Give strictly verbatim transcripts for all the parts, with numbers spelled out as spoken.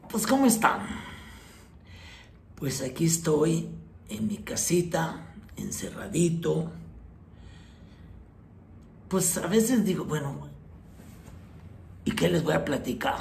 Pues, ¿cómo están? Pues aquí estoy en mi casita, encerradito. Pues a veces digo, bueno, ¿y qué les voy a platicar?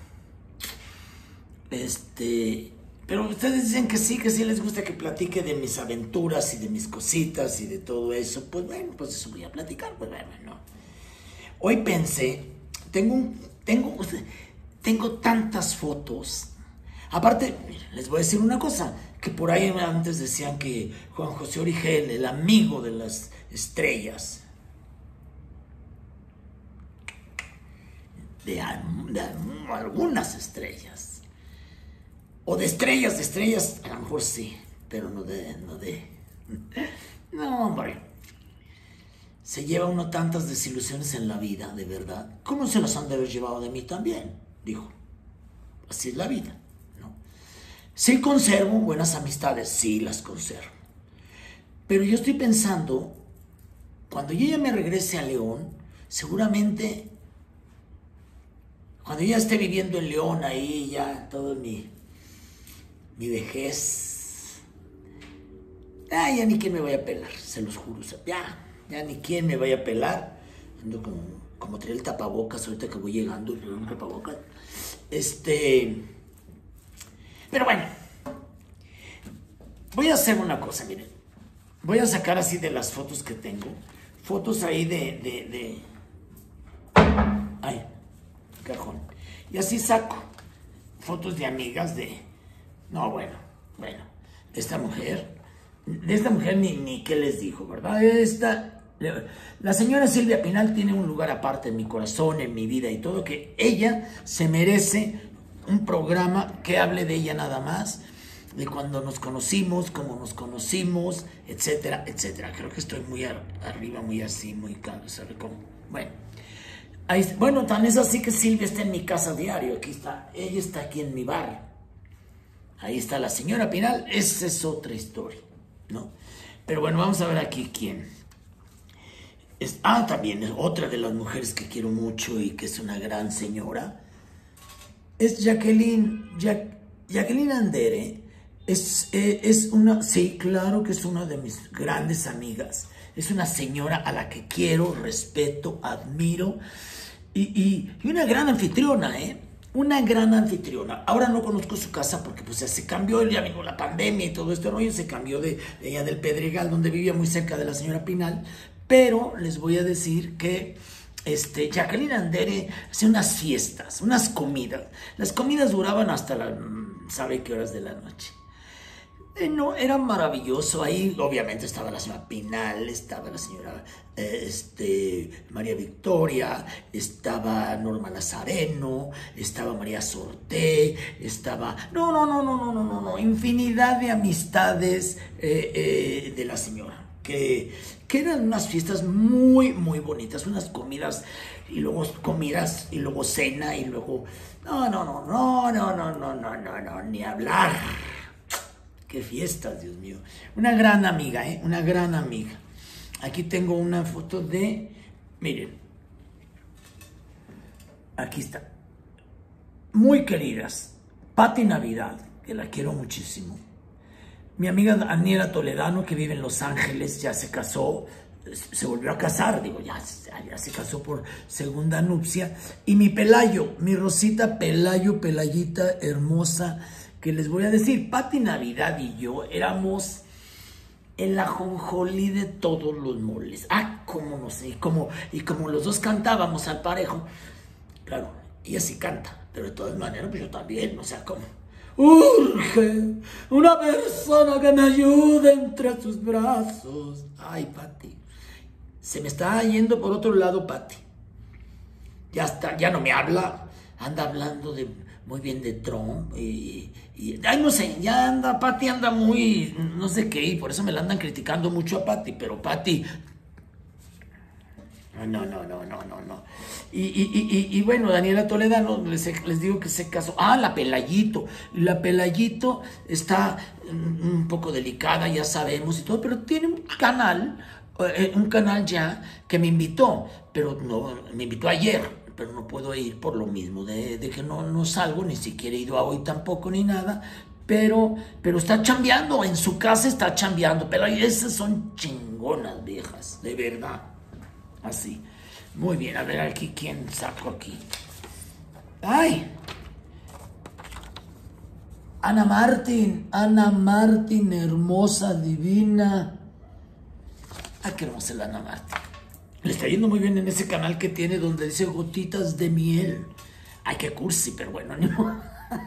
Este, pero ustedes dicen que sí, que sí les gusta que platique de mis aventuras y de mis cositas y de todo eso. Pues bueno, pues eso voy a platicar, pues bueno, ¿no? Hoy pensé, tengo un, tengo, tengo tantas fotos. Aparte, les voy a decir una cosa, que por ahí antes decían que Juan José Origel, el amigo de las estrellas, de, de algunas estrellas, o de estrellas, de estrellas, a lo mejor sí, pero no de, no de, no, hombre. Se lleva uno tantas desilusiones en la vida, de verdad. ¿Cómo se las han de haber llevado de mí también? Dijo, así es la vida. Sí conservo buenas amistades, sí las conservo. Pero yo estoy pensando, cuando yo ya me regrese a León, seguramente, cuando yo ya esté viviendo en León, ahí ya todo mi, mi vejez, ah, ya ni quién me vaya a pelar, se los juro, o sea, ya, ya ni quién me vaya a pelar. Ando como, como traer el tapabocas ahorita que voy llegando, el tapabocas, este... Pero bueno, voy a hacer una cosa, miren. Voy a sacar así de las fotos que tengo. Fotos ahí de... de, de... Ay, cajón. Y así saco fotos de amigas de... No, bueno, bueno. De esta mujer. De esta mujer ni, ni qué les dijo, ¿verdad? Esta... La señora Silvia Pinal tiene un lugar aparte en mi corazón, en mi vida y todo, que ella se merece... un programa que hable de ella nada más, de cuando nos conocimos, cómo nos conocimos, etcétera, etcétera. Creo que estoy muy ar arriba, muy así, muy caro, ¿sabe cómo? Bueno, ahí, bueno, tan es así que Silvia está en mi casa diario, aquí está, ella está aquí en mi bar. Ahí está la señora Pinal, esa es otra historia, ¿no? Pero bueno, vamos a ver aquí quién. Es, ah, también es otra de las mujeres que quiero mucho y que es una gran señora. Es Jacqueline, ja, Jacqueline Andere, es, eh, es una, sí, claro que es una de mis grandes amigas, es una señora a la que quiero, respeto, admiro, y, y, y una gran anfitriona, ¿eh? Una gran anfitriona. Ahora no conozco su casa porque pues ya se cambió, ya vino la pandemia y todo este rollo, se cambió de, de ella del Pedregal, donde vivía muy cerca de la señora Pinal, pero les voy a decir que... Este, Jacqueline Andere hacía unas fiestas, unas comidas. Las comidas duraban hasta las, ¿sabe qué horas de la noche? Eh, no, era maravilloso. Ahí obviamente estaba la señora Pinal, estaba la señora eh, este, María Victoria, estaba Norma Lazareno, estaba María Sorté, estaba... No, no, no, no, no, no, no, no, infinidad de amistades eh, eh, de la señora. Que, que eran unas fiestas muy, muy bonitas, unas comidas, y luego comidas, y luego cena, y luego... No, no, no, no, no, no, no, no, no, no, ni hablar. Qué fiestas, Dios mío. Una gran amiga, ¿eh? Una gran amiga. Aquí tengo una foto de... Miren. Aquí está. Muy queridas. Pati Navidad, que la quiero muchísimo. Mi amiga Daniela Toledano, que vive en Los Ángeles, ya se casó, se volvió a casar, digo, ya, ya se casó por segunda nupcia. Y mi Pelayo, mi Rosita Pelayo, Pelayita hermosa, que les voy a decir, Pati Navidad y yo éramos el ajonjolí de todos los moles. Ah, cómo no sé, y como, y como los dos cantábamos al parejo, claro, ella sí canta, pero de todas maneras, pues yo también, o sea, como... Urge una persona que me ayude entre sus brazos. Ay, Pati. Se me está yendo por otro lado, Pati. Ya está, ya no me habla. Anda hablando de muy bien de Trump. Y, y ay, no sé, ya anda, Pati anda muy, no sé qué, y por eso me la andan criticando mucho a Pati. Pero Pati... No, no, no, no, no, no. Y, y, y, y bueno, Daniela Toledano, les, les digo que se casó. Ah, la Pelayito. La Pelayito está un poco delicada, ya sabemos y todo, pero tiene un canal, eh, un canal ya que me invitó, pero no, me invitó ayer, pero no puedo ir por lo mismo, de, de que no, no salgo, ni siquiera he ido a hoy tampoco, ni nada, pero, pero está chambeando, en su casa está chambeando, pero esas son chingonas viejas, de verdad, así. Muy bien, a ver aquí, ¿quién saco aquí? ¡Ay! Ana Martín, Ana Martín, hermosa, divina. ¡Ay, qué hermosa es la Ana Martín! Le está yendo muy bien en ese canal que tiene donde dice gotitas de miel. Ay, qué cursi, pero bueno, no.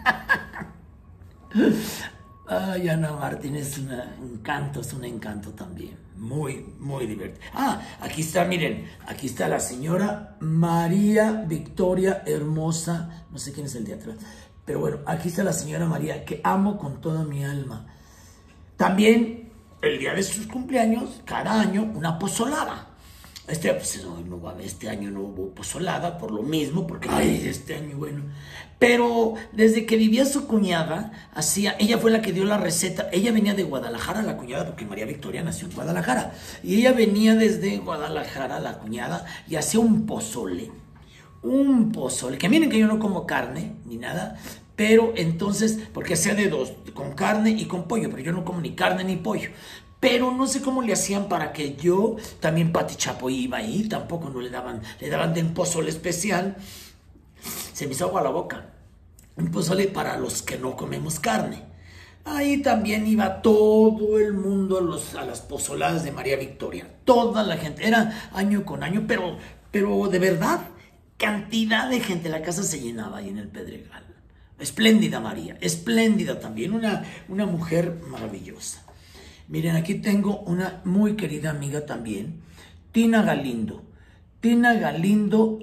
Ay, Ana Martín es un encanto, es un encanto también. Muy, muy divertido. Ah, aquí está, miren, aquí está la señora María Victoria Hermosa. No sé quién es el de atrás. Pero bueno, aquí está la señora María, que amo con toda mi alma. También, el día de sus cumpleaños, cada año, una pozolada. Este, pues, no, no, este año no hubo pozolada, por lo mismo, porque, ay, este año, bueno. Pero desde que vivía su cuñada, hacía, ella fue la que dio la receta. Ella venía de Guadalajara, la cuñada, porque María Victoria nació en Guadalajara. Y ella venía desde Guadalajara, la cuñada, y hacía un pozole. Un pozole, que miren que yo no como carne, ni nada, pero entonces, porque hacía de dos, con carne y con pollo, pero yo no como ni carne ni pollo. Pero no sé cómo le hacían para que yo, también Pati Chapoy iba ahí, tampoco no le daban, le daban de un pozole especial. Se me hizo agua la boca. Un pozole para los que no comemos carne. Ahí también iba todo el mundo a, los, a las pozoladas de María Victoria. Toda la gente, era año con año, pero, pero de verdad, cantidad de gente. La casa se llenaba ahí en el Pedregal. Espléndida María, espléndida también, una, una mujer maravillosa. Miren, aquí tengo una muy querida amiga también, Tina Galindo. Tina Galindo,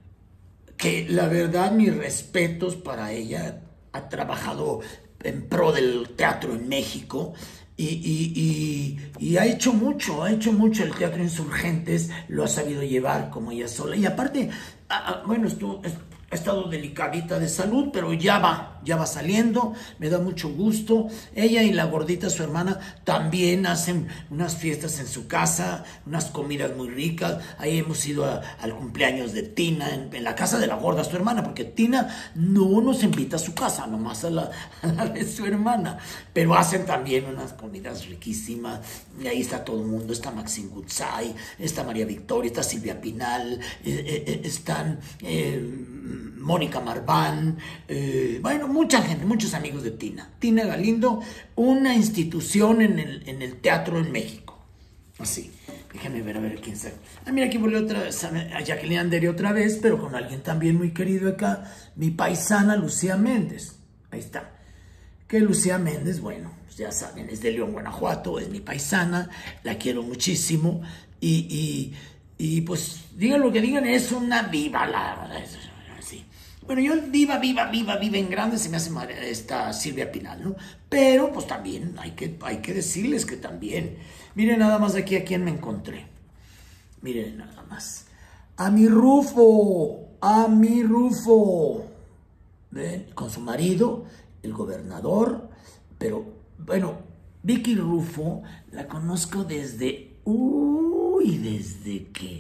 que la verdad, mis respetos para ella, ha trabajado en pro del teatro en México y, y, y, y ha hecho mucho, ha hecho mucho el Teatro Insurgentes, lo ha sabido llevar como ella sola. Y aparte, ah, bueno, estuvo... Ha estado delicadita de salud, pero ya va, ya va saliendo, me da mucho gusto. Ella y la gordita, su hermana, también hacen unas fiestas en su casa, unas comidas muy ricas. Ahí hemos ido a, al cumpleaños de Tina, en, en la casa de la gorda, su hermana, porque Tina no nos invita a su casa, nomás a la, a la de su hermana. Pero hacen también unas comidas riquísimas, y ahí está todo el mundo, está Maxine Goodsay, está María Victoria, está Silvia Pinal, eh, eh, están... Eh, Mónica Marván, eh, bueno, mucha gente, muchos amigos de Tina. Tina Galindo, una institución en el, en el teatro en México. Así, déjenme ver, a ver quién sabe. Ah, mira, aquí volvió otra vez, a Jacqueline Andere otra vez, pero con alguien también muy querido acá, mi paisana Lucía Méndez. Ahí está. Que Lucía Méndez, bueno, pues ya saben, es de León, Guanajuato, es mi paisana, la quiero muchísimo y, y, y pues digan lo que digan, es una diva, la verdad. Sí. Bueno, yo viva, viva, viva, viva en grande se me hace esta Silvia Pinal, ¿no? Pero pues también hay que, hay que decirles que también. Miren nada más aquí a quién me encontré. Miren nada más. A mi Rufo, a mi Rufo. ¿Ven? Con su marido, el gobernador. Pero, bueno, Vicky Rufo la conozco desde... Uy, desde que...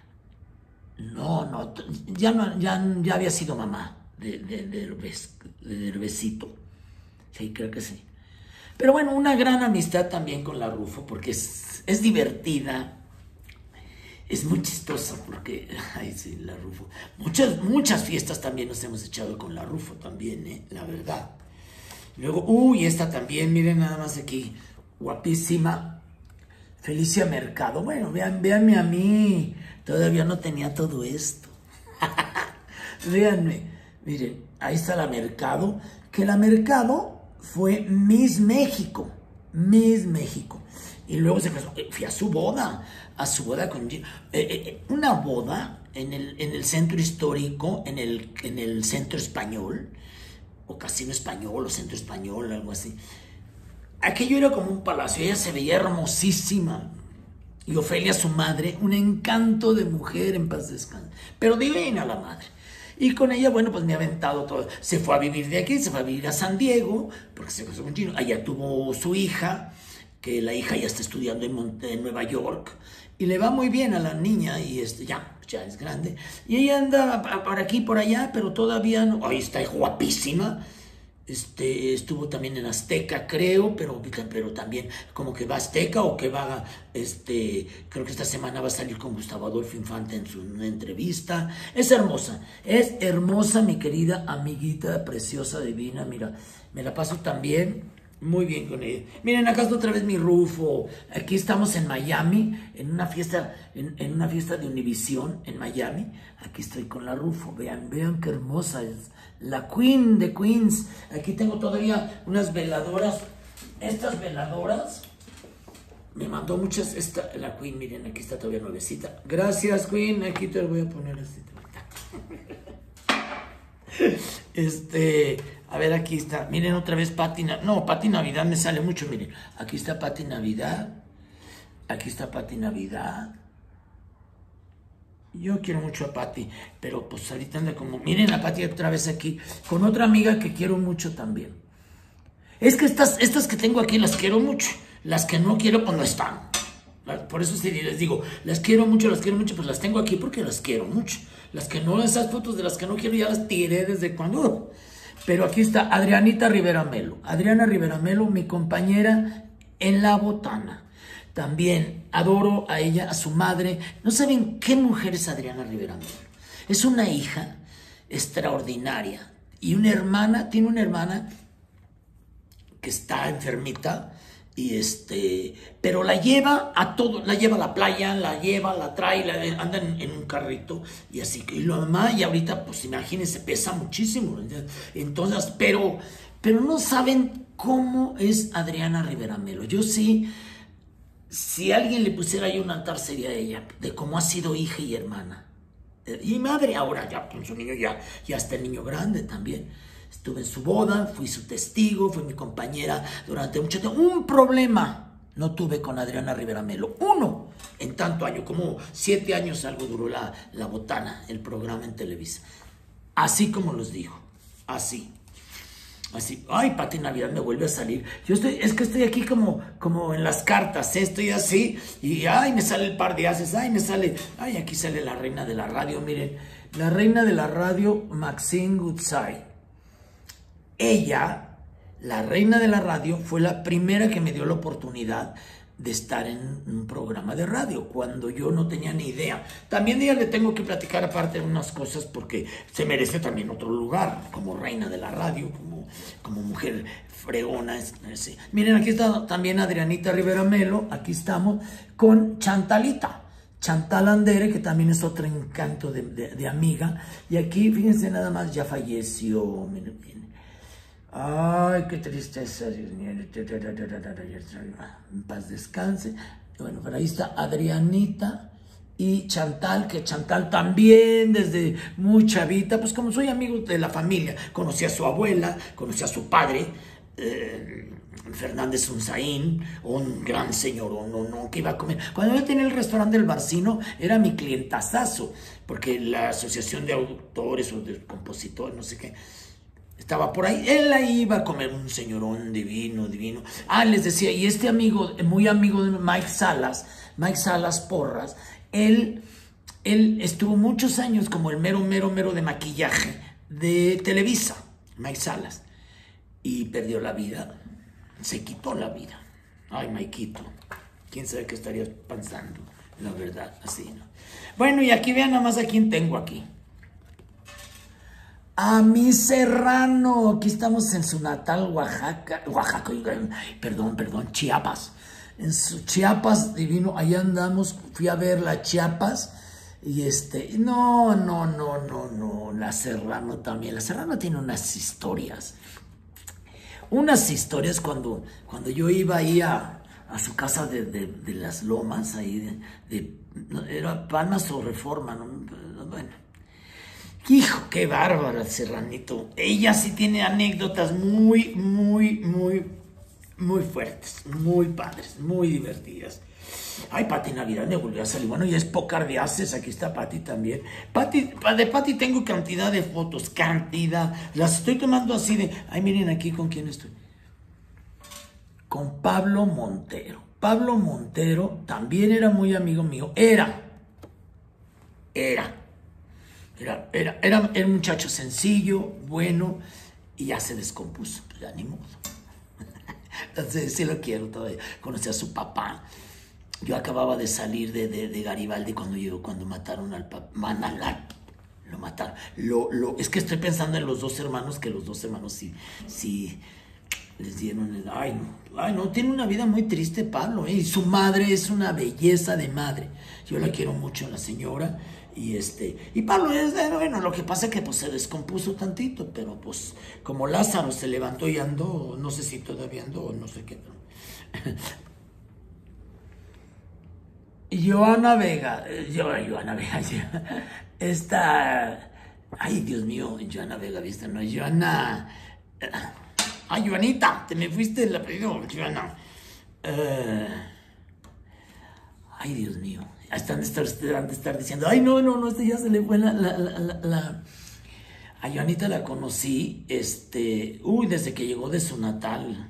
No, no, ya, no ya, ya había sido mamá de, de, de, Herbes, de Herbesito. Sí, creo que sí. Pero bueno, una gran amistad también con la Rufo, porque es, es divertida, es muy chistosa, porque, ay, sí, la Rufo. Muchas, muchas fiestas también nos hemos echado con la Rufo también, ¿eh? La verdad. Luego, uy, esta también, miren nada más aquí, guapísima. Felicia Mercado. Bueno, vean, véanme a mí. Todavía no tenía todo esto. Véanme. Miren, ahí está la Mercado. Que la Mercado fue Miss México. Miss México. Y luego se casó. Fui a su boda. A su boda con... Eh, eh, una boda en el, en el centro histórico, en el, en el centro español. O casino español, o centro español, algo así. Aquello era como un palacio, ella se veía hermosísima. Y Ofelia, su madre, un encanto de mujer, en paz descanse. Pero divina la madre. Y con ella, bueno, pues me ha aventado todo. Se fue a vivir de aquí, se fue a vivir a San Diego, porque se casó con chino. Allá tuvo su hija, que la hija ya está estudiando en, Monte, en Nueva York. y le va muy bien a la niña y este, ya, ya es grande. Y ella anda por aquí, por allá, pero todavía no. Ahí está guapísima. Este, estuvo también en Azteca, creo, pero, pero también como que va a Azteca o que va, este, creo que esta semana va a salir con Gustavo Adolfo Infante en su una entrevista. Es hermosa, es hermosa mi querida amiguita, preciosa, divina, mira, me la paso también muy bien con ella. Miren, acá está otra vez mi Rufo. Aquí estamos en Miami, en una fiesta, en, en una fiesta de Univisión en Miami. Aquí estoy con la Rufo. Vean, vean qué hermosa es. La Queen de Queens. Aquí tengo todavía unas veladoras. Estas veladoras me mandó muchas. Esta, la Queen, miren, aquí está todavía nuevecita. Gracias, Queen. Aquí te lo voy a poner así. Este, a ver, aquí está. Miren otra vez Pati. No, Pati Navidad me sale mucho, miren. Aquí está Pati Navidad. Aquí está Pati Navidad. Yo quiero mucho a Pati, pero pues ahorita anda como... Miren a Pati otra vez aquí, con otra amiga que quiero mucho también. Es que estas, estas que tengo aquí las quiero mucho. Las que no quiero, pues no están. Por eso sí les digo, las quiero mucho, las quiero mucho, pues las tengo aquí porque las quiero mucho. Las que no, esas fotos de las que no quiero ya las tiré desde cuando... Pero aquí está Adrianita Rivera Melo. Adriana Rivera Melo, mi compañera en La Botana. También adoro a ella, a su madre. No saben qué mujer es Adriana Rivera Melo. Es una hija extraordinaria. Y una hermana, tiene una hermana que está enfermita. Y este, pero la lleva a todo, la lleva a la playa, la lleva, la trae, la, anda en, en un carrito y así que, y la mamá, y ahorita, pues imagínense, pesa muchísimo, entonces, pero, pero no saben cómo es Adriana Rivera Melo. Yo sí, si alguien le pusiera ahí un altar sería ella, de cómo ha sido hija y hermana, y madre ahora ya, con su niño ya, ya está el niño grande también. Estuve en su boda, fui su testigo, fui mi compañera durante mucho tiempo. Un problema no tuve con Adriana Rivera Melo. Uno en tanto año, como siete años algo duró la, la Botana, el programa en Televisa. Así como los dijo, así. Así, ay, Pati Navidad me vuelve a salir. Yo estoy, es que estoy aquí como, como en las cartas, ¿eh? Estoy así, y ay, me sale el par de haces, ay, me sale, ay, aquí sale la reina de la radio, miren, la reina de la radio, Maxine Goodside. Ella, la reina de la radio, fue la primera que me dio la oportunidad de estar en un programa de radio, cuando yo no tenía ni idea. También de ella le tengo que platicar aparte de unas cosas, porque se merece también otro lugar, como reina de la radio, como, como mujer fregona. Sí. Miren, aquí está también Adrianita Rivera Melo, aquí estamos, con Chantalita. Chantal Andere, que también es otro encanto de, de, de amiga. Y aquí, fíjense nada más, ya falleció, miren, miren. Ay, qué tristeza, Dios mío. En paz descanse. Bueno, pero ahí está Adrianita y Chantal, que Chantal también desde muy chavita, pues como soy amigo de la familia, conocí a su abuela, conocí a su padre, eh, Fernández Unzaín, un gran señor, no, no, que iba a comer. Cuando yo tenía el restaurante del Barcino, era mi clientazazo, porque la asociación de autores o de compositores, no sé qué, estaba por ahí, él ahí iba a comer, un señorón divino, divino. Ah, les decía, y este amigo, muy amigo de Mike Salas, Mike Salas Porras, él, él estuvo muchos años como el mero, mero, mero de maquillaje de Televisa, Mike Salas, y perdió la vida, se quitó la vida. Ay, Maikito, quién sabe qué estaría pensando, la verdad, así, ¿no? Bueno, y aquí vean nada más a quién tengo aquí. A mi Serrano, aquí estamos en su natal Oaxaca, Oaxaca, perdón, perdón, Chiapas, en su Chiapas divino, allá andamos, fui a ver la Chiapas, y este, no, no, no, no, no, la Serrano también, la Serrano tiene unas historias, unas historias cuando, cuando yo iba ahí a, a su casa de, de, de las Lomas, ahí, de, de, era Palmas o Reforma, ¿no? Bueno. Hijo, qué bárbaro el Serranito. Ella sí tiene anécdotas muy, muy, muy, muy fuertes, muy padres, muy divertidas. Ay, Pati Navidad me volvió a salir. Bueno, ya es Pócar de Haces, aquí está Pati también. Pati, de Pati tengo cantidad de fotos, cantidad. Las estoy tomando así de... Ay, miren aquí con quién estoy. Con Pablo Montero. Pablo Montero también era muy amigo mío. Era. Era. Era, era, era, era un muchacho sencillo, bueno, y ya se descompuso. Pues ya ni modo. Entonces sí lo quiero todavía. Conocí a su papá. Yo acababa de salir de, de, de Garibaldi cuando llegó, cuando mataron al papá. Manalán. Lo mataron. Lo, lo, es que estoy pensando en los dos hermanos, que los dos hermanos sí, sí les dieron el... Ay, no, ay, no, tiene una vida muy triste Pablo, ¿eh? Y su madre es una belleza de madre. Yo la quiero mucho, la señora. Y este, y Pablo es, bueno, lo que pasa es que pues se descompuso tantito, pero pues como Lázaro se levantó y andó, no sé si todavía andó, no sé qué. Joana Vega, yo, Joana Vega, esta, ay Dios mío, Joana Vega, ¿viste? No, Joana, ay Joanita, te me fuiste el apellido, Joana. Uh, ay Dios mío, están de estar, están de estar diciendo, ay no, no, no, este ya se le fue la, la, la, la, la. A Joanita la conocí, este, uy, desde que llegó de su natal,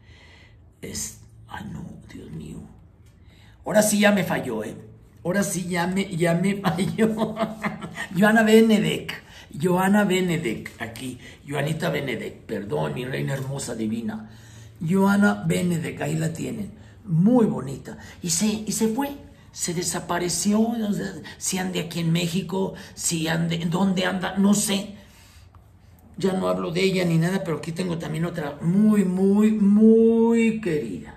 es, ay no, Dios mío. Ahora sí ya me falló, ¿eh? Ahora sí ya me, ya me falló. Joana Benedek. Joana Benedek. Aquí. Joanita Benedek. Perdón, mi reina hermosa divina. Joana Benedek. Ahí la tienen. Muy bonita. Y se, y se fue. Se desapareció. O sea, si ande aquí en México. Si ande... ¿Dónde anda? No sé. Ya no hablo de ella ni nada, pero aquí tengo también otra muy, muy, muy querida.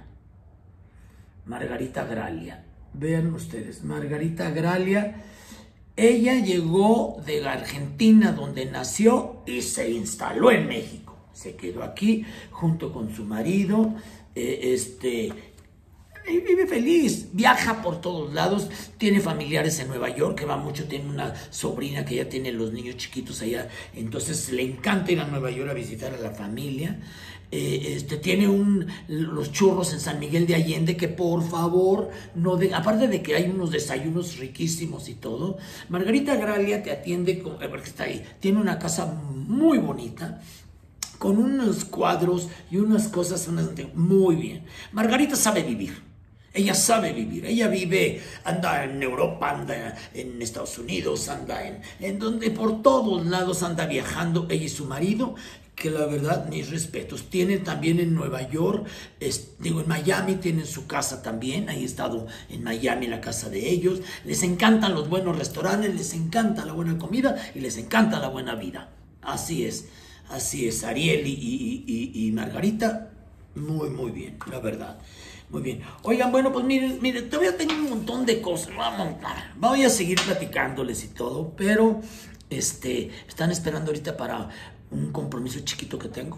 Margarita Gralia. Vean ustedes, Margarita Gralia, ella llegó de Argentina, donde nació, y se instaló en México. Se quedó aquí junto con su marido, eh, este, y vive feliz, viaja por todos lados, tiene familiares en Nueva York, que va mucho, tiene una sobrina que ya tiene los niños chiquitos allá, entonces le encanta ir a Nueva York a visitar a la familia. Eh, este, tiene un, los churros en San Miguel de Allende, que por favor, no de, aparte de que hay unos desayunos riquísimos y todo, Margarita Gralia te atiende, con, porque está ahí, tiene una casa muy bonita, con unos cuadros y unas cosas muy bien. Margarita sabe vivir, ella sabe vivir, ella vive, anda en Europa, anda en Estados Unidos, anda en, en donde, por todos lados anda viajando, ella y su marido, que la verdad, mis respetos. Tienen también en Nueva York, es, digo, en Miami tienen su casa también, ahí he estado en Miami, la casa de ellos. Les encantan los buenos restaurantes, les encanta la buena comida y les encanta la buena vida. Así es, así es, Ariel y, y, y, y Margarita, muy, muy bien, la verdad. Muy bien. Oigan, bueno, pues miren, miren, todavía tengo un montón de cosas. Vamos, voy a seguir platicándoles y todo, pero este, están esperando ahorita para un compromiso chiquito que tengo.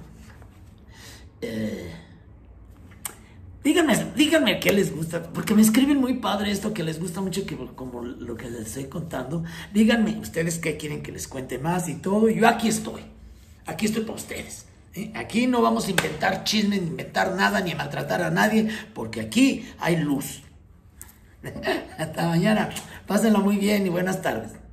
Eh, díganme, díganme qué les gusta, porque me escriben muy padre esto, que les gusta mucho, que como lo que les estoy contando. Díganme ustedes qué quieren que les cuente más y todo. Yo aquí estoy, aquí estoy para ustedes. ¿eh? Aquí no vamos a inventar chismes, ni inventar nada, ni a maltratar a nadie, porque aquí hay luz. Hasta mañana. Pásenlo muy bien y buenas tardes.